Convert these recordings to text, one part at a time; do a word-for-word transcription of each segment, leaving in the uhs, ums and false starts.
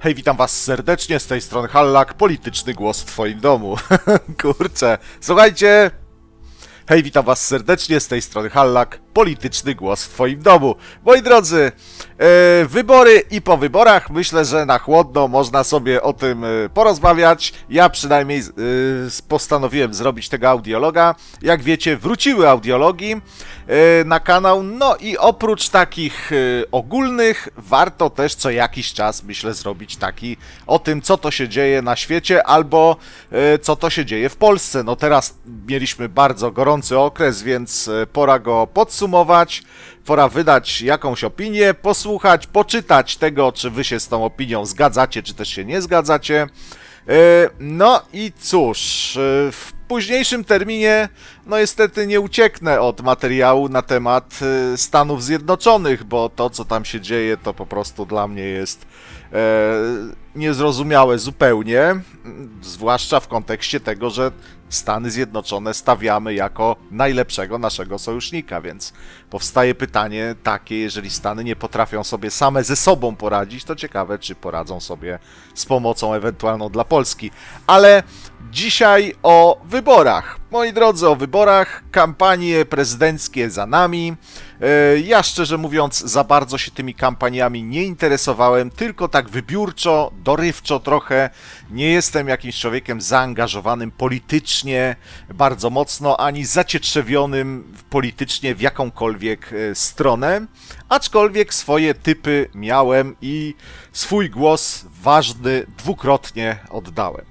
Hej, witam was serdecznie, z tej strony Hallak, polityczny głos w twoim domu. Kurczę, słuchajcie! Hej, witam was serdecznie, z tej strony Hallak, polityczny głos w twoim domu. Moi drodzy, e, wybory i po wyborach, myślę, że na chłodno można sobie o tym e, porozmawiać. Ja przynajmniej e, postanowiłem zrobić tego audiologa. Jak wiecie, wróciły audiologi e, na kanał, no i oprócz takich e, ogólnych, warto też co jakiś czas, myślę, zrobić taki o tym, co to się dzieje na świecie, albo e, co to się dzieje w Polsce. No teraz mieliśmy bardzo gorący okres, więc e, pora go podsumować. Sumować, pora wydać jakąś opinię, posłuchać, poczytać tego, czy wy się z tą opinią zgadzacie, czy też się nie zgadzacie. No i cóż, w późniejszym terminie, no niestety nie ucieknę od materiału na temat Stanów Zjednoczonych, bo to, co tam się dzieje, to po prostu dla mnie jest niezrozumiałe zupełnie, zwłaszcza w kontekście tego, że Stany Zjednoczone stawiamy jako najlepszego naszego sojusznika, więc powstaje pytanie takie, jeżeli Stany nie potrafią sobie same ze sobą poradzić, to ciekawe, czy poradzą sobie z pomocą ewentualną dla Polski. Ale dzisiaj o wyborach. Moi drodzy, o wyborach, kampanie prezydenckie za nami. Ja szczerze mówiąc za bardzo się tymi kampaniami nie interesowałem, tylko tak wybiórczo, dorywczo trochę. Nie jestem jakimś człowiekiem zaangażowanym politycznie bardzo mocno, ani zacietrzewionym politycznie w jakąkolwiek stronę, aczkolwiek swoje typy miałem i swój głos ważny dwukrotnie oddałem.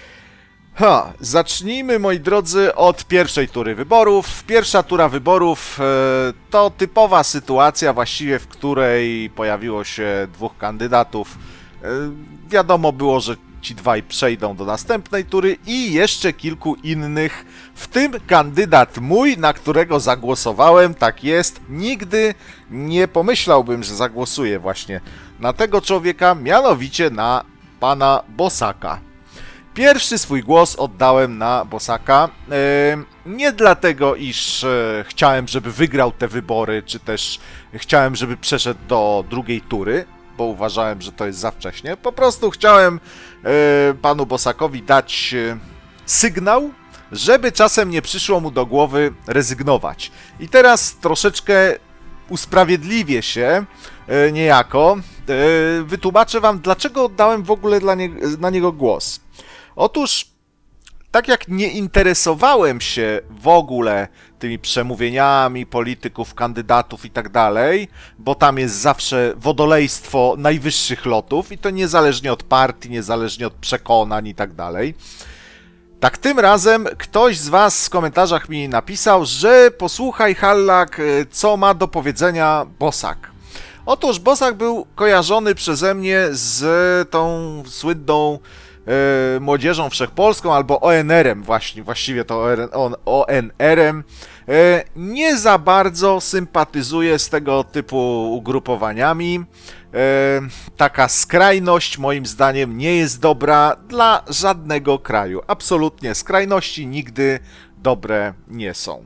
Ha, zacznijmy, moi drodzy, od pierwszej tury wyborów. Pierwsza tura wyborów e, to typowa sytuacja, właściwie w której pojawiło się dwóch kandydatów. E, wiadomo było, że ci dwaj przejdą do następnej tury i jeszcze kilku innych, w tym kandydat mój, na którego zagłosowałem, tak jest. Nigdy nie pomyślałbym, że zagłosuję właśnie na tego człowieka, mianowicie na pana Bosaka. Pierwszy swój głos oddałem na Bosaka, nie dlatego, iż chciałem, żeby wygrał te wybory, czy też chciałem, żeby przeszedł do drugiej tury, bo uważałem, że to jest za wcześnie. Po prostu chciałem panu Bosakowi dać sygnał, żeby czasem nie przyszło mu do głowy rezygnować. I teraz troszeczkę usprawiedliwię się niejako, wytłumaczę wam, dlaczego oddałem w ogóle dla nie, na niego głos. Otóż, tak jak nie interesowałem się w ogóle tymi przemówieniami polityków, kandydatów i tak dalej, bo tam jest zawsze wodolejstwo najwyższych lotów i to niezależnie od partii, niezależnie od przekonań i tak dalej, tak tym razem ktoś z was w komentarzach mi napisał, że posłuchaj Hallak, co ma do powiedzenia Bosak. Otóż Bosak był kojarzony przeze mnie z tą słynną Yy, Młodzieżą Wszechpolską albo O N R-em, właśnie, właściwie to O N R-em. Yy, nie za bardzo sympatyzuję z tego typu ugrupowaniami. Yy, taka skrajność moim zdaniem nie jest dobra dla żadnego kraju. Absolutnie, skrajności nigdy dobre nie są.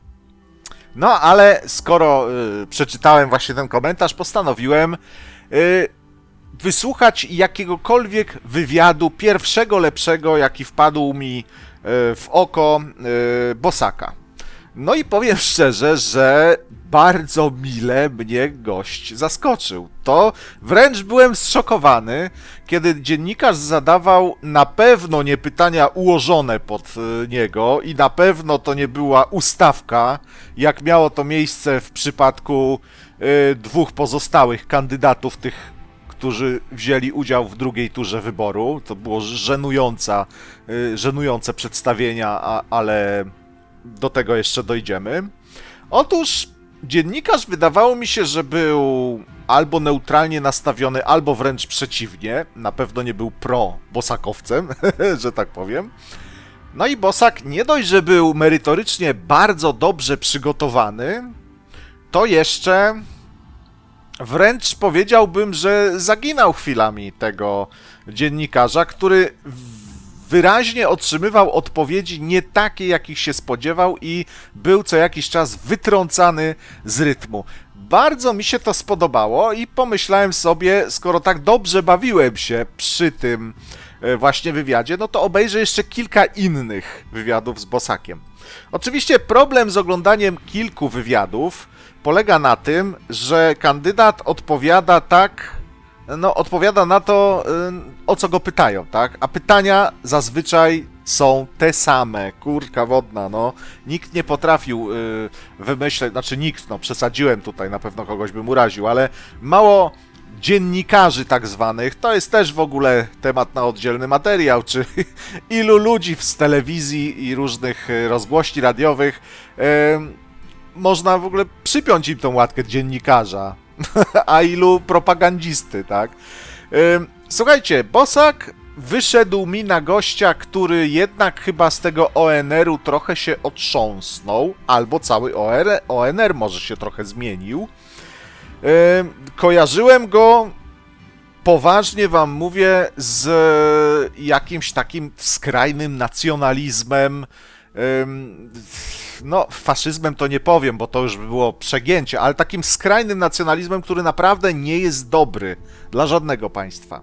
No ale skoro yy, przeczytałem właśnie ten komentarz, postanowiłem yy, wysłuchać jakiegokolwiek wywiadu, pierwszego lepszego, jaki wpadł mi w oko, Bosaka. No i powiem szczerze, że bardzo mile mnie gość zaskoczył. To wręcz byłem zszokowany, kiedy dziennikarz zadawał na pewno nie pytania ułożone pod niego i na pewno to nie była ustawka, jak miało to miejsce w przypadku dwóch pozostałych kandydatów, tych którzy wzięli udział w drugiej turze wyboru. To było żenująca, żenujące przedstawienia, ale do tego jeszcze dojdziemy. Otóż dziennikarz wydawało mi się, że był albo neutralnie nastawiony, albo wręcz przeciwnie. Na pewno nie był pro-bosakowcem, że tak powiem. No i Bosak nie dość, że był merytorycznie bardzo dobrze przygotowany, to jeszcze wręcz powiedziałbym, że zaginał chwilami tego dziennikarza, który wyraźnie otrzymywał odpowiedzi nie takie, jakich się spodziewał i był co jakiś czas wytrącany z rytmu. bardzo mi się to spodobało i pomyślałem sobie, skoro tak dobrze bawiłem się przy tym właśnie wywiadzie, no to obejrzę jeszcze kilka innych wywiadów z Bosakiem. Oczywiście problem z oglądaniem kilku wywiadów polega na tym, że kandydat odpowiada tak, no odpowiada na to, o co go pytają, tak? A pytania zazwyczaj są te same, kurka wodna, no. Nikt nie potrafił yy, wymyśleć, znaczy nikt, no przesadziłem tutaj, na pewno kogoś bym uraził, ale mało dziennikarzy tak zwanych, to jest też w ogóle temat na oddzielny materiał, czy ilu ludzi z telewizji i różnych rozgłośni radiowych yy, można w ogóle przypiąć im tą łatkę dziennikarza, a ilu propagandzisty, tak? Yy, słuchajcie, Bosak wyszedł mi na gościa, który jednak chyba z tego O N R u trochę się otrząsnął, albo cały O N R może się trochę zmienił. Yy, kojarzyłem go, poważnie wam mówię, z jakimś takim skrajnym nacjonalizmem. Yy, no, faszyzmem to nie powiem, bo to już by było przegięcie, ale takim skrajnym nacjonalizmem, który naprawdę nie jest dobry dla żadnego państwa.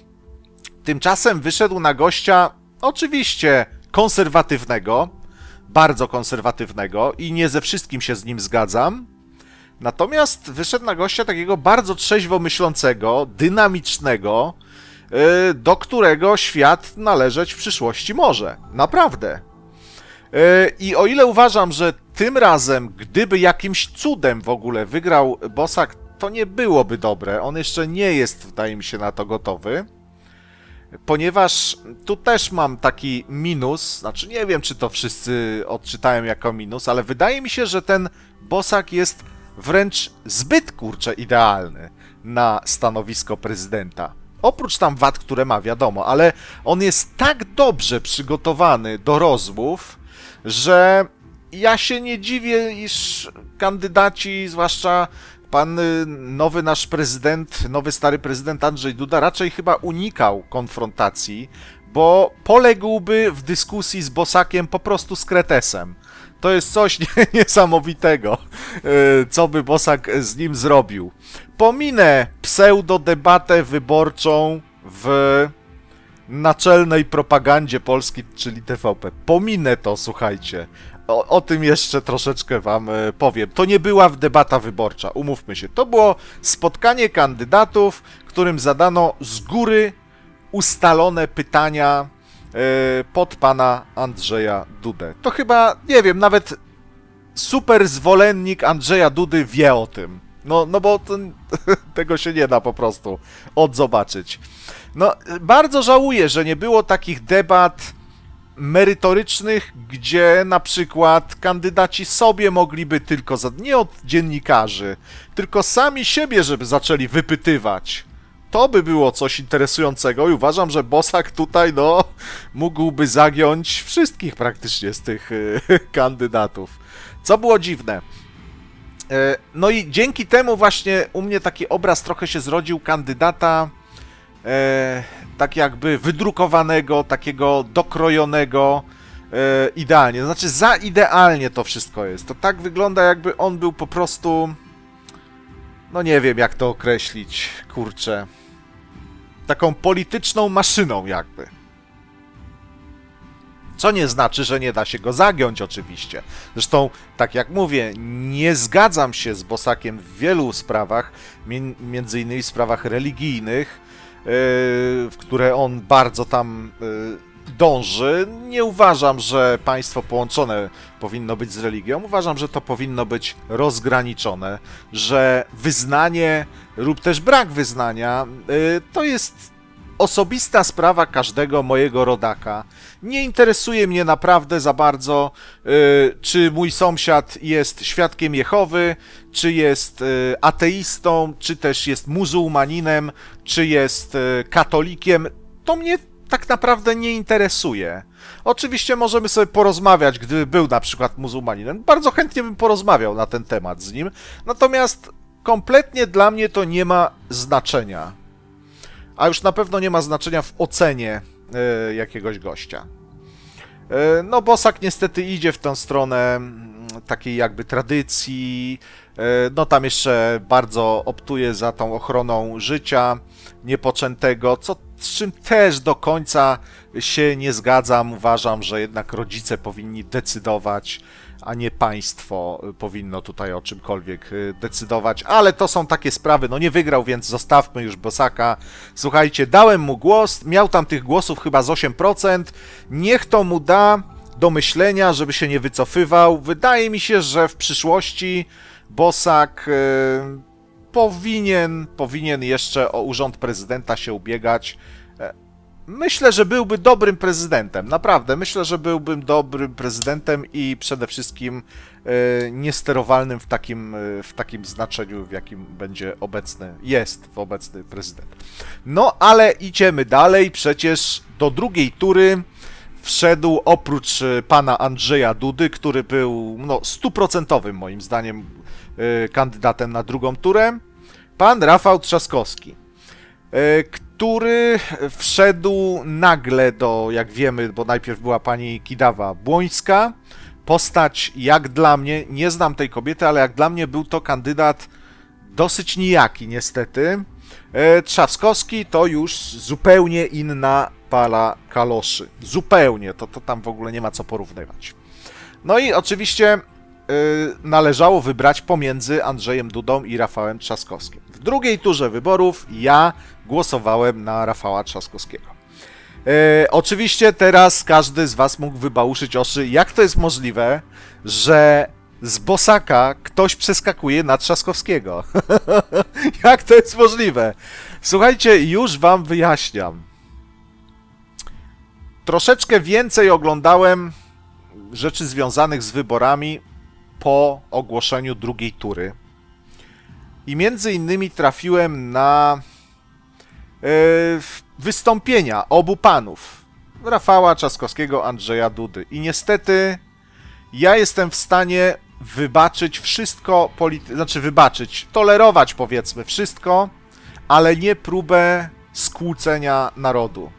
Tymczasem wyszedł na gościa, oczywiście konserwatywnego, bardzo konserwatywnego i nie ze wszystkim się z nim zgadzam. Natomiast wyszedł na gościa takiego bardzo trzeźwo myślącego, dynamicznego, yy, do którego świat należeć w przyszłości może. Naprawdę. Yy, I o ile uważam, że tym razem, gdyby jakimś cudem w ogóle wygrał Bosak, to nie byłoby dobre. On jeszcze nie jest, wydaje mi się, na to gotowy. Ponieważ tu też mam taki minus, znaczy nie wiem, czy to wszyscy odczytają jako minus, ale wydaje mi się, że ten Bosak jest wręcz zbyt, kurczę, idealny na stanowisko prezydenta. Oprócz tam wad, które ma, wiadomo, ale on jest tak dobrze przygotowany do rozmów, że ja się nie dziwię, iż kandydaci, zwłaszcza pan nowy nasz prezydent, nowy stary prezydent Andrzej Duda raczej chyba unikał konfrontacji, bo poległby w dyskusji z Bosakiem po prostu z kretesem. To jest coś niesamowitego, co by Bosak z nim zrobił. Pominę pseudodebatę wyborczą w naczelnej propagandzie Polski, czyli T V P. Pominę to, słuchajcie. O, o tym jeszcze troszeczkę wam powiem. To nie była debata wyborcza, umówmy się. To było spotkanie kandydatów, którym zadano z góry ustalone pytania pod pana Andrzeja Dudę. To chyba, nie wiem, nawet super zwolennik Andrzeja Dudy wie o tym. No, no bo to, tego się nie da po prostu odzobaczyć. No, bardzo żałuję, że nie było takich debat merytorycznych, gdzie na przykład kandydaci sobie mogliby tylko, za, nie od dziennikarzy, tylko sami siebie, żeby zaczęli wypytywać. To by było coś interesującego i uważam, że Bosak tutaj, no, mógłby zagiąć wszystkich praktycznie z tych y, kandydatów. Co było dziwne. Y, no i dzięki temu właśnie u mnie taki obraz trochę się zrodził kandydata y, tak jakby wydrukowanego, takiego dokrojonego y, idealnie. Znaczy za idealnie to wszystko jest. To tak wygląda, jakby on był po prostu... No nie wiem, jak to określić, kurczę. Taką polityczną maszyną jakby. Co nie znaczy, że nie da się go zagiąć oczywiście. Zresztą, tak jak mówię, nie zgadzam się z Bosakiem w wielu sprawach, między innymi w sprawach religijnych, w które on bardzo tam dąży. Nie uważam, że państwo połączone powinno być z religią. Uważam, że to powinno być rozgraniczone, że wyznanie lub też brak wyznania to jest osobista sprawa każdego mojego rodaka. Nie interesuje mnie naprawdę za bardzo, czy mój sąsiad jest świadkiem Jehowy, czy jest ateistą, czy też jest muzułmaninem, czy jest katolikiem. To mnie tak naprawdę nie interesuje. Oczywiście możemy sobie porozmawiać, gdyby był na przykład muzułmaninem. Bardzo chętnie bym porozmawiał na ten temat z nim. Natomiast kompletnie dla mnie to nie ma znaczenia. A już na pewno nie ma znaczenia w ocenie y, jakiegoś gościa. Y, no Bosak niestety idzie w tę stronę takiej jakby tradycji. No tam jeszcze bardzo optuje za tą ochroną życia niepoczętego, co, z czym też do końca się nie zgadzam. Uważam, że jednak rodzice powinni decydować, a nie państwo powinno tutaj o czymkolwiek decydować, ale to są takie sprawy, no nie wygrał, więc zostawmy już Bosaka. Słuchajcie, dałem mu głos, miał tam tych głosów chyba z osiem procent, niech to mu da do myślenia, żeby się nie wycofywał. Wydaje mi się, że w przyszłości Bosak yy, powinien, powinien jeszcze o urząd prezydenta się ubiegać. Myślę, że byłby dobrym prezydentem, naprawdę. Myślę, że byłbym dobrym prezydentem i przede wszystkim e, niesterowalnym w takim, e, w takim znaczeniu, w jakim będzie obecny, jest w obecny prezydent. No, ale idziemy dalej. Przecież do drugiej tury wszedł oprócz pana Andrzeja Dudy, który był no, stuprocentowym moim zdaniem e, kandydatem na drugą turę, pan Rafał Trzaskowski, e, który wszedł nagle do, jak wiemy, bo najpierw była pani Kidawa-Błońska, postać jak dla mnie, nie znam tej kobiety, ale jak dla mnie był to kandydat dosyć nijaki niestety. E, Trzaskowski to już zupełnie inna para kaloszy. Zupełnie, to, to tam w ogóle nie ma co porównywać. No i oczywiście e, należało wybrać pomiędzy Andrzejem Dudą i Rafałem Trzaskowskim. W drugiej turze wyborów ja głosowałem na Rafała Trzaskowskiego. E, oczywiście teraz każdy z was mógł wybałuszyć oczy, jak to jest możliwe, że z Bosaka ktoś przeskakuje na Trzaskowskiego. Jak to jest możliwe? Słuchajcie, już wam wyjaśniam. Troszeczkę więcej oglądałem rzeczy związanych z wyborami po ogłoszeniu drugiej tury. I między innymi trafiłem na yy, wystąpienia obu panów. Rafała Trzaskowskiego, Andrzeja Dudy. I niestety ja jestem w stanie wybaczyć wszystko, polity- znaczy wybaczyć, tolerować powiedzmy wszystko, ale nie próbę skłócenia narodu.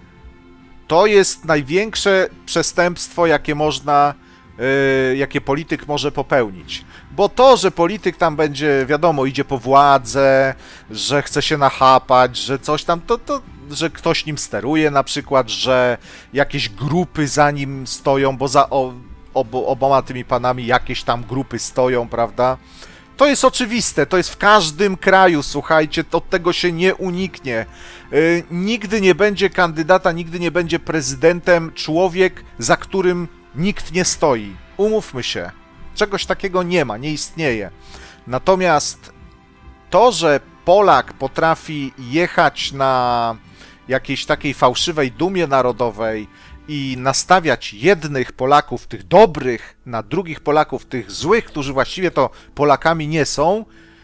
To jest największe przestępstwo, jakie można, yy, jakie polityk może popełnić. Bo to, że polityk tam będzie, wiadomo, idzie po władzę, że chce się nachapać, że coś tam, to, to że ktoś nim steruje na przykład, że jakieś grupy za nim stoją, bo za o, obo, oboma tymi panami jakieś tam grupy stoją, prawda? To jest oczywiste, to jest w każdym kraju, słuchajcie, od tego się nie uniknie. Yy, nigdy nie będzie kandydata, nigdy nie będzie prezydentem człowiek, za którym nikt nie stoi. Umówmy się. Czegoś takiego nie ma, nie istnieje. Natomiast to, że Polak potrafi jechać na jakiejś takiej fałszywej dumie narodowej i nastawiać jednych Polaków, tych dobrych, na drugich Polaków, tych złych, którzy właściwie to Polakami nie są,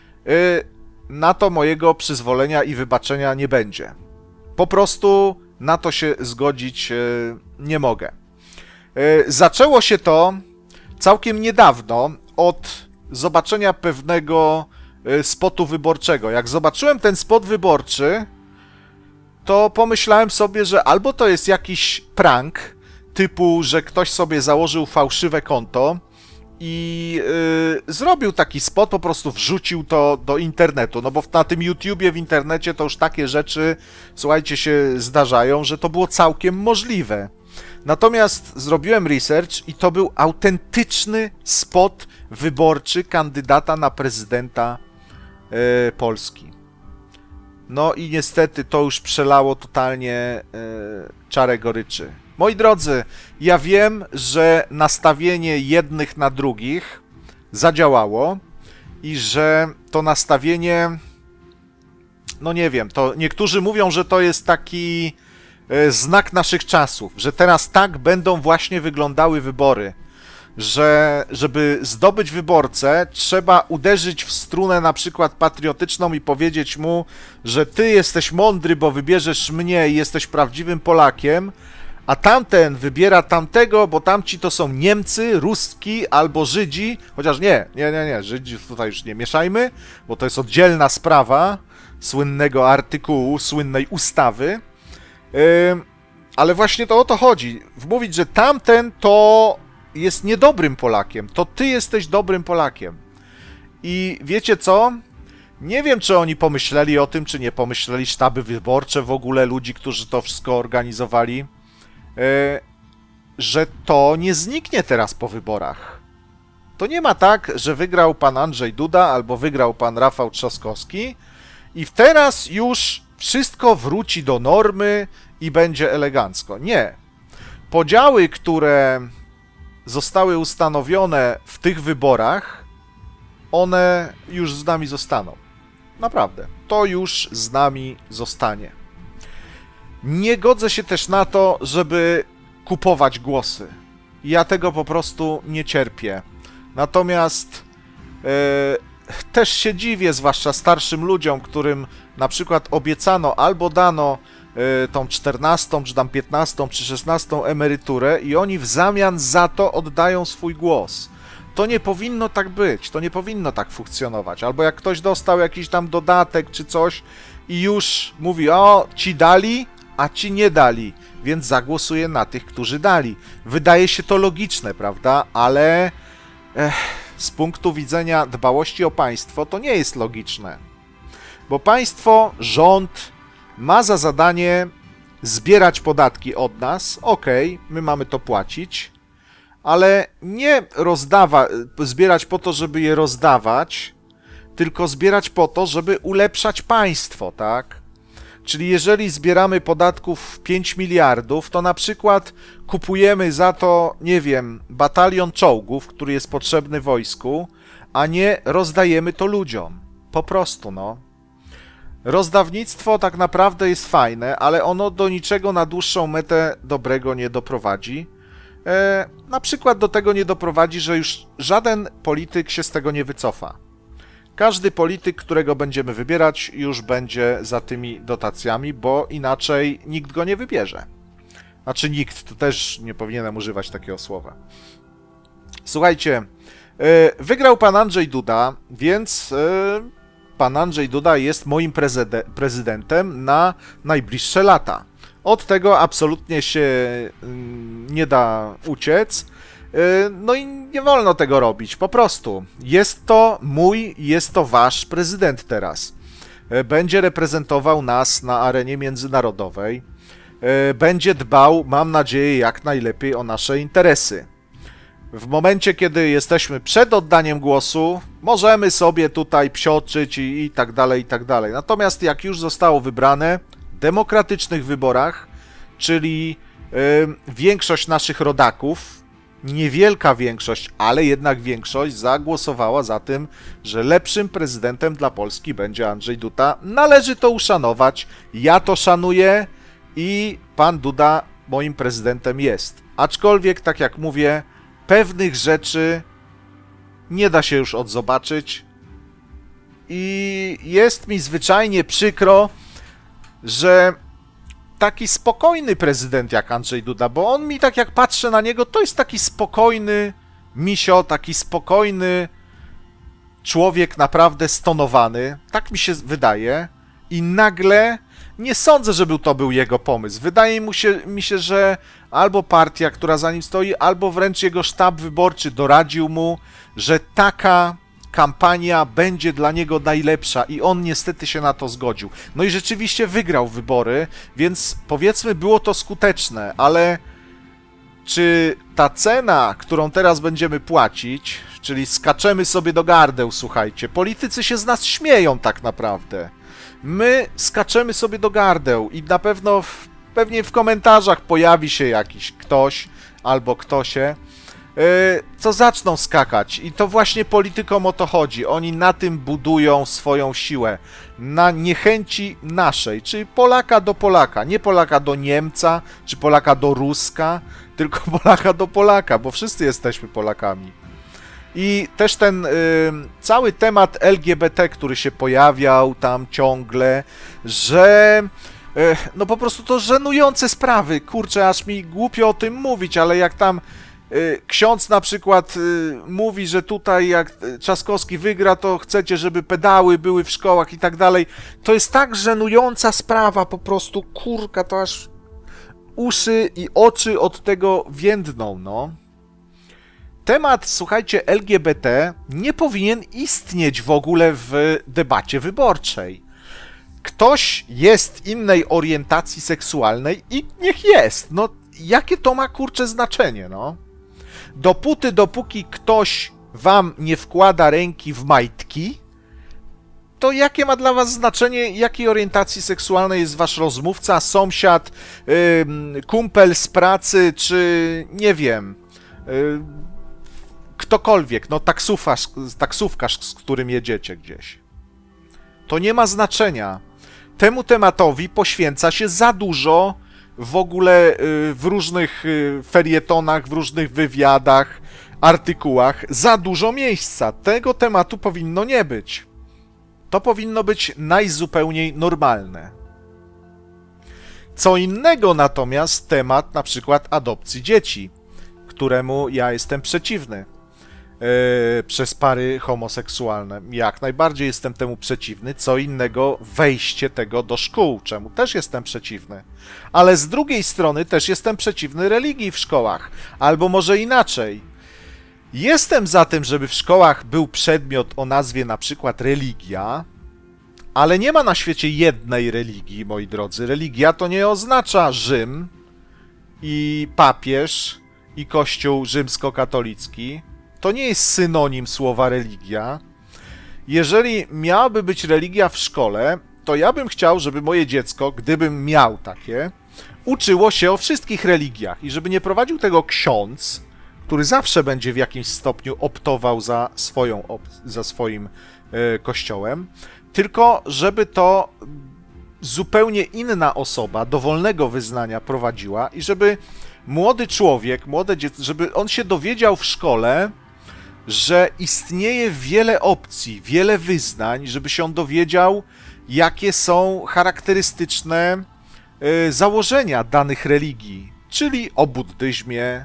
na to mojego przyzwolenia i wybaczenia nie będzie. Po prostu na to się zgodzić nie mogę. Zaczęło się to całkiem niedawno od zobaczenia pewnego spotu wyborczego. Jak zobaczyłem ten spot wyborczy, to pomyślałem sobie, że albo to jest jakiś prank, typu, że ktoś sobie założył fałszywe konto i yy, zrobił taki spot, po prostu wrzucił to do internetu, no bo na tym YouTubie, w internecie to już takie rzeczy, słuchajcie, się zdarzają, że to było całkiem możliwe. Natomiast zrobiłem research i to był autentyczny spot wyborczy kandydata na prezydenta yy, Polski. No i niestety to już przelało totalnie yy, czarę goryczy. Moi drodzy, ja wiem, że nastawienie jednych na drugich zadziałało i że to nastawienie, no nie wiem, to niektórzy mówią, że to jest taki yy, znak naszych czasów, że teraz tak będą właśnie wyglądały wybory. Że żeby zdobyć wyborcę, trzeba uderzyć w strunę na przykład patriotyczną i powiedzieć mu, że ty jesteś mądry, bo wybierzesz mnie i jesteś prawdziwym Polakiem, a tamten wybiera tamtego, bo tamci to są Niemcy, Ruski albo Żydzi, chociaż nie, nie, nie, nie, Żydzi tutaj już nie mieszajmy, bo to jest oddzielna sprawa słynnego artykułu, słynnej ustawy, yy, ale właśnie to o to chodzi, wmówić, że tamten to jest niedobrym Polakiem. To ty jesteś dobrym Polakiem. I wiecie co? Nie wiem, czy oni pomyśleli o tym, czy nie pomyśleli, sztaby wyborcze w ogóle, ludzi, którzy to wszystko organizowali, yy, że to nie zniknie teraz po wyborach. To nie ma tak, że wygrał pan Andrzej Duda albo wygrał pan Rafał Trzaskowski i teraz już wszystko wróci do normy i będzie elegancko. Nie. Podziały, które zostały ustanowione w tych wyborach, one już z nami zostaną. Naprawdę. To już z nami zostanie. Nie godzę się też na to, żeby kupować głosy. Ja tego po prostu nie cierpię. Natomiast yy, też się dziwię, zwłaszcza starszym ludziom, którym na przykład obiecano albo dano yy, tą czternastą, czy tam piętnastą, czy szesnastą emeryturę i oni w zamian za to oddają swój głos. To nie powinno tak być, to nie powinno tak funkcjonować. Albo jak ktoś dostał jakiś tam dodatek czy coś i już mówi, o, ci dali, a ci nie dali, więc zagłosuję na tych, którzy dali. Wydaje się to logiczne, prawda? Ale ech, z punktu widzenia dbałości o państwo to nie jest logiczne. Bo państwo, rząd ma za zadanie zbierać podatki od nas, okej, my mamy to płacić, ale nie rozdawa, zbierać po to, żeby je rozdawać, tylko zbierać po to, żeby ulepszać państwo, tak? Czyli jeżeli zbieramy podatków pięć miliardów, to na przykład kupujemy za to, nie wiem, batalion czołgów, który jest potrzebny wojsku, a nie rozdajemy to ludziom. Po prostu, no. Rozdawnictwo tak naprawdę jest fajne, ale ono do niczego na dłuższą metę dobrego nie doprowadzi. E, na przykład do tego nie doprowadzi, że już żaden polityk się z tego nie wycofa. Każdy polityk, którego będziemy wybierać, już będzie za tymi dotacjami, bo inaczej nikt go nie wybierze. Znaczy nikt, to też nie powinienem używać takiego słowa. Słuchajcie, wygrał pan Andrzej Duda, więc pan Andrzej Duda jest moim prezydentem na najbliższe lata. Od tego absolutnie się nie da uciec. No i nie wolno tego robić, po prostu. Jest to mój, jest to wasz prezydent teraz. Będzie reprezentował nas na arenie międzynarodowej. Będzie dbał, mam nadzieję, jak najlepiej o nasze interesy. W momencie, kiedy jesteśmy przed oddaniem głosu, możemy sobie tutaj psioczyć i, i tak dalej, i tak dalej. Natomiast jak już zostało wybrane w demokratycznych wyborach, czyli yy, większość naszych rodaków, niewielka większość, ale jednak większość zagłosowała za tym, że lepszym prezydentem dla Polski będzie Andrzej Duda. Należy to uszanować, ja to szanuję i pan Duda moim prezydentem jest. Aczkolwiek, tak jak mówię, pewnych rzeczy nie da się już odzobaczyć i jest mi zwyczajnie przykro, że taki spokojny prezydent jak Andrzej Duda, bo on mi tak jak patrzę na niego, to jest taki spokojny misio, taki spokojny człowiek naprawdę stonowany, tak mi się wydaje i nagle nie sądzę, żeby to był jego pomysł. Wydaje mu się, mi się, że albo partia, która za nim stoi, albo wręcz jego sztab wyborczy doradził mu, że taka kampania będzie dla niego najlepsza i on niestety się na to zgodził. No i rzeczywiście wygrał wybory, więc powiedzmy było to skuteczne, ale czy ta cena, którą teraz będziemy płacić, czyli skaczemy sobie do gardeł, słuchajcie, politycy się z nas śmieją tak naprawdę. My skaczemy sobie do gardeł i na pewno w, pewnie w komentarzach pojawi się jakiś ktoś albo ktosie, yy, co zaczną skakać i to właśnie politykom o to chodzi. Oni na tym budują swoją siłę, na niechęci naszej, czyli Polaka do Polaka, nie Polaka do Niemca, czy Polaka do Ruska, tylko Polaka do Polaka, bo wszyscy jesteśmy Polakami. I też ten y, cały temat L G B T, który się pojawiał tam ciągle, że y, no po prostu to żenujące sprawy, kurczę, aż mi głupio o tym mówić, ale jak tam y, ksiądz na przykład y, mówi, że tutaj jak Trzaskowski wygra, to chcecie, żeby pedały były w szkołach i tak dalej, to jest tak żenująca sprawa, po prostu, kurka, to aż uszy i oczy od tego więdną, no. temat, słuchajcie, L G B T nie powinien istnieć w ogóle w debacie wyborczej. Ktoś jest innej orientacji seksualnej i niech jest. No, jakie to ma, kurcze, znaczenie, no? Dopóty, dopóki ktoś wam nie wkłada ręki w majtki, to jakie ma dla was znaczenie, jakiej orientacji seksualnej jest wasz rozmówca, sąsiad, yy, kumpel z pracy, czy nie wiem, yy, ktokolwiek, no taksówkarz, taksówkarz, z którym jedziecie gdzieś. To nie ma znaczenia. Temu tematowi poświęca się za dużo w ogóle yy, w różnych yy, felietonach, w różnych wywiadach, artykułach, za dużo miejsca. Tego tematu powinno nie być. To powinno być najzupełniej normalne. Co innego natomiast temat na przykład adopcji dzieci, któremu ja jestem przeciwny yy, przez pary homoseksualne. Jak najbardziej jestem temu przeciwny. Co innego wejście tego do szkół, czemu też jestem przeciwny. Ale z drugiej strony też jestem przeciwny religii w szkołach. Albo może inaczej. Jestem za tym, żeby w szkołach był przedmiot o nazwie na przykład religia, ale nie ma na świecie jednej religii, moi drodzy. Religia to nie oznacza Rzym i papież i Kościół rzymskokatolicki. To nie jest synonim słowa religia. Jeżeli miałaby być religia w szkole, to ja bym chciał, żeby moje dziecko, gdybym miał takie, uczyło się o wszystkich religiach i żeby nie prowadził tego ksiądz, który zawsze będzie w jakimś stopniu optował za, swoją, za swoim e, kościołem, tylko żeby to zupełnie inna osoba dowolnego wyznania prowadziła i żeby młody człowiek, młode dziecko, żeby on się dowiedział w szkole, że istnieje wiele opcji, wiele wyznań, żeby się on dowiedział, jakie są charakterystyczne e, założenia danych religii, czyli o buddyzmie,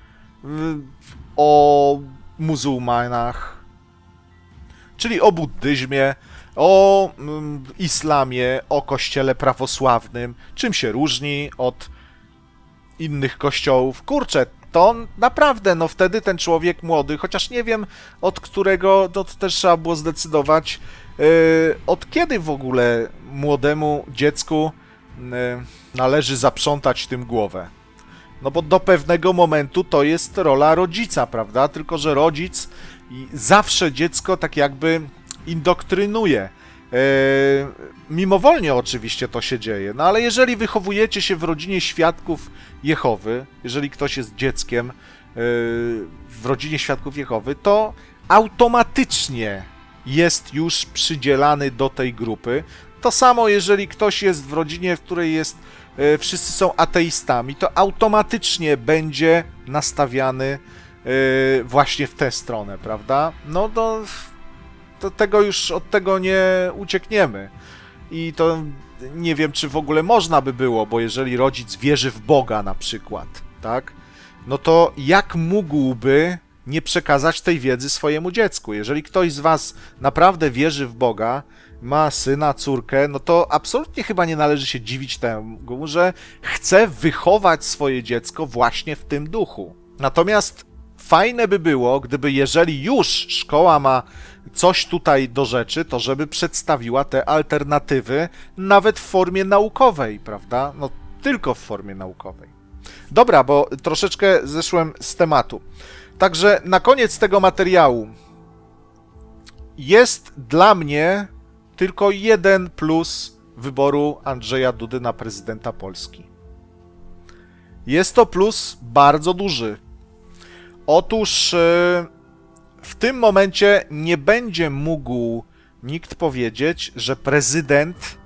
o muzułmanach, czyli o buddyzmie, o mm, islamie, o kościele prawosławnym, czym się różni od innych kościołów. Kurczę, to naprawdę, no wtedy ten człowiek młody, chociaż nie wiem od którego, to też trzeba było zdecydować, yy, od kiedy w ogóle młodemu dziecku yy, należy zaprzątać tym głowę. No bo do pewnego momentu to jest rola rodzica, prawda? Tylko że rodzic zawsze dziecko tak jakby indoktrynuje. Eee, mimowolnie oczywiście to się dzieje, no ale jeżeli wychowujecie się w rodzinie świadków Jehowy, jeżeli ktoś jest dzieckiem eee, w rodzinie świadków Jehowy, to automatycznie jest już przydzielany do tej grupy. To samo jeżeli ktoś jest w rodzinie, w której jest wszyscy są ateistami, to automatycznie będzie nastawiany właśnie w tę stronę, prawda? No to, to tego już od tego nie uciekniemy. I to nie wiem, czy w ogóle można by było, bo jeżeli rodzic wierzy w Boga na przykład, tak? No to jak mógłby nie przekazać tej wiedzy swojemu dziecku? Jeżeli ktoś z was naprawdę wierzy w Boga, ma syna, córkę, no to absolutnie chyba nie należy się dziwić temu, że chce wychować swoje dziecko właśnie w tym duchu. Natomiast fajne by było, gdyby jeżeli już szkoła ma coś tutaj do rzeczy, to żeby przedstawiła te alternatywy nawet w formie naukowej, prawda? No tylko w formie naukowej. Dobra, bo troszeczkę zeszłem z tematu. Także na koniec tego materiału jest dla mnie tylko jeden plus wyboru Andrzeja Dudy na prezydenta Polski. Jest to plus bardzo duży. Otóż w tym momencie nie będzie mógł nikt powiedzieć, że prezydent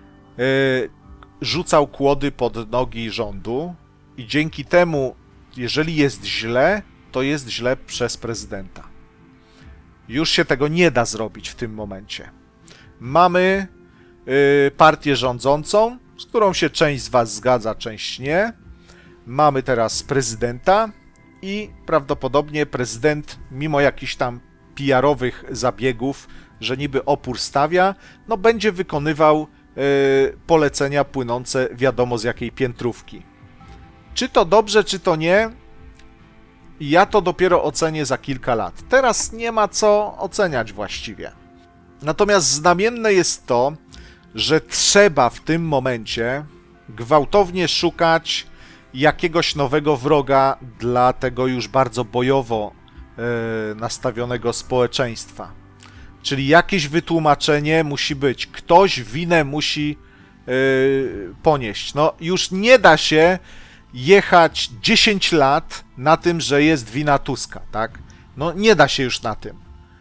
rzucał kłody pod nogi rządu i dzięki temu, jeżeli jest źle, to jest źle przez prezydenta. Już się tego nie da zrobić w tym momencie. Mamy y, partię rządzącą, z którą się część z was zgadza, część nie. Mamy teraz prezydenta i prawdopodobnie prezydent, mimo jakichś tam P R-owych zabiegów, że niby opór stawia, no będzie wykonywał y, polecenia płynące wiadomo z jakiej piętrówki. Czy to dobrze, czy to nie? ja to dopiero ocenię za kilka lat. Teraz nie ma co oceniać właściwie. Natomiast znamienne jest to, że trzeba w tym momencie gwałtownie szukać jakiegoś nowego wroga dla tego już bardzo bojowo yy, nastawionego społeczeństwa. Czyli jakieś wytłumaczenie musi być. Ktoś winę musi yy, ponieść. No już nie da się jechać dziesięć lat na tym, że jest wina Tuska, tak? No nie da się już na tym.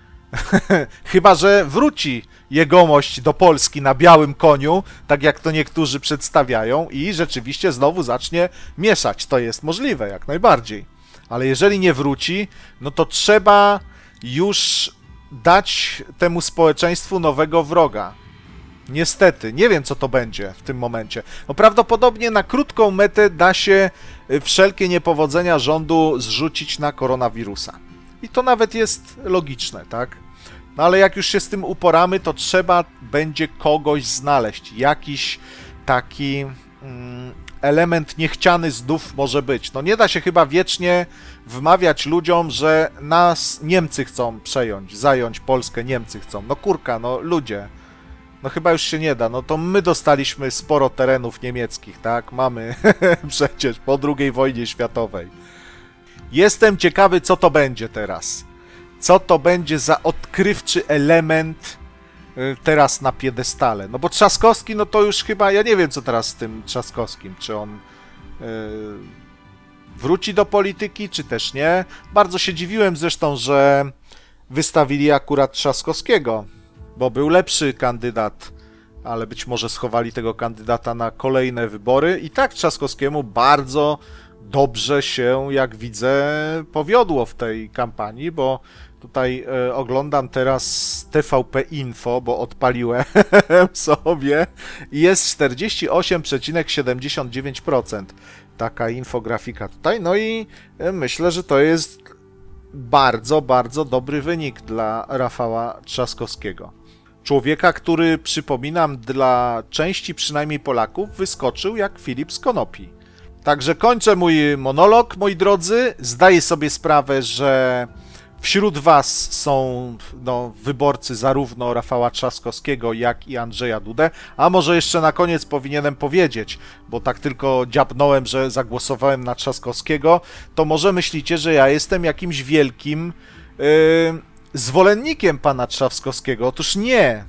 Chyba że wróci jegomość do Polski na białym koniu, tak jak to niektórzy przedstawiają i rzeczywiście znowu zacznie mieszać. To jest możliwe, jak najbardziej. Ale jeżeli nie wróci, no to trzeba już dać temu społeczeństwu nowego wroga. Niestety, nie wiem co to będzie w tym momencie. No prawdopodobnie na krótką metę da się wszelkie niepowodzenia rządu zrzucić na koronawirusa. I to nawet jest logiczne, tak? No ale jak już się z tym uporamy, to trzeba będzie kogoś znaleźć. Jakiś taki mm, element niechciany znów może być. No nie da się chyba wiecznie wmawiać ludziom, że nas Niemcy chcą przejąć, zająć Polskę, Niemcy chcą. No kurka, no ludzie. No chyba już się nie da. No to my dostaliśmy sporo terenów niemieckich, tak? Mamy przecież po drugiej wojnie światowej. Jestem ciekawy, co to będzie teraz. Co to będzie za odkrywczy element teraz na piedestale. No bo Trzaskowski, no to już chyba, ja nie wiem co teraz z tym Trzaskowskim, czy on yy, wróci do polityki, czy też nie. Bardzo się dziwiłem zresztą, że wystawili akurat Trzaskowskiego, bo był lepszy kandydat, ale być może schowali tego kandydata na kolejne wybory. I tak Trzaskowskiemu bardzo dobrze się, jak widzę, powiodło w tej kampanii, bo tutaj e, oglądam teraz T V P Info, bo odpaliłem sobie i jest czterdzieści osiem przecinek siedemdziesiąt dziewięć procent. Taka infografika tutaj. No i e, myślę, że to jest bardzo, bardzo dobry wynik dla Rafała Trzaskowskiego. Człowieka, który, przypominam, dla części przynajmniej Polaków wyskoczył jak Filip z Konopi. Także kończę mój monolog, moi drodzy. Zdaję sobie sprawę, że wśród was są no, wyborcy zarówno Rafała Trzaskowskiego, jak i Andrzeja Dudę. A może jeszcze na koniec powinienem powiedzieć, bo tak tylko dziabnąłem, że zagłosowałem na Trzaskowskiego, to może myślicie, że ja jestem jakimś wielkim yy, zwolennikiem pana Trzaskowskiego. Otóż nie.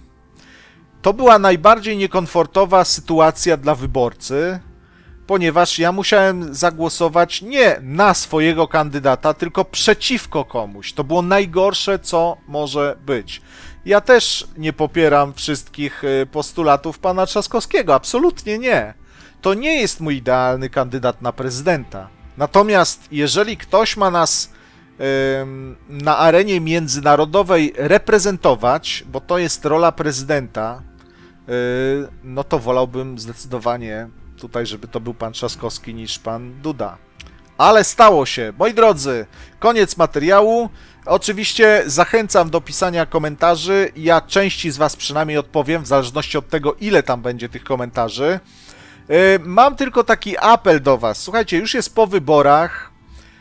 To była najbardziej niekomfortowa sytuacja dla wyborcy, ponieważ ja musiałem zagłosować nie na swojego kandydata, tylko przeciwko komuś. To było najgorsze, co może być. Ja też nie popieram wszystkich postulatów pana Trzaskowskiego, absolutnie nie. To nie jest mój idealny kandydat na prezydenta. Natomiast jeżeli ktoś ma nas yy, na arenie międzynarodowej reprezentować, bo to jest rola prezydenta, yy, no to wolałbym zdecydowanie tutaj, żeby to był pan Trzaskowski niż pan Duda. Ale stało się. Moi drodzy, koniec materiału. Oczywiście zachęcam do pisania komentarzy. Ja części z was przynajmniej odpowiem, w zależności od tego, ile tam będzie tych komentarzy. Yy, mam tylko taki apel do was. Słuchajcie, już jest po wyborach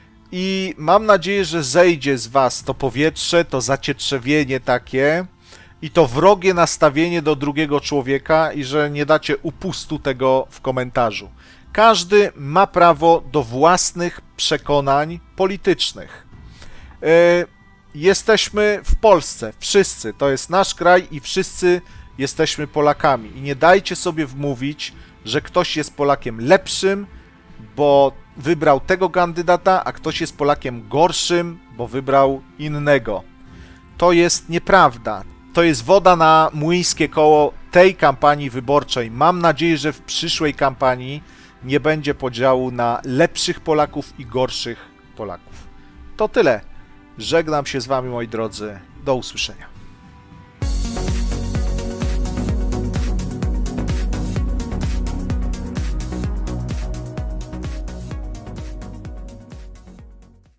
i mam nadzieję, że zejdzie z was to powietrze, to zacietrzewienie takie i to wrogie nastawienie do drugiego człowieka i że nie dacie upustu tego w komentarzu. Każdy ma prawo do własnych przekonań politycznych. Yy, jesteśmy w Polsce, wszyscy, to jest nasz kraj i wszyscy jesteśmy Polakami. I nie dajcie sobie wmówić, że ktoś jest Polakiem lepszym, bo wybrał tego kandydata, a ktoś jest Polakiem gorszym, bo wybrał innego. To jest nieprawda. To jest woda na młyńskie koło tej kampanii wyborczej. Mam nadzieję, że w przyszłej kampanii nie będzie podziału na lepszych Polaków i gorszych Polaków. To tyle. Żegnam się z wami, moi drodzy. Do usłyszenia.